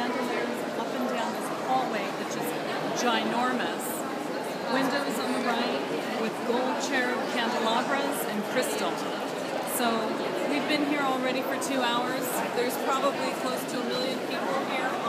chandeliers up and down this hallway that's just ginormous. Windows on the right with gold cherub candelabras and crystal. So we've been here already for 2 hours. There's probably close to 1 million people here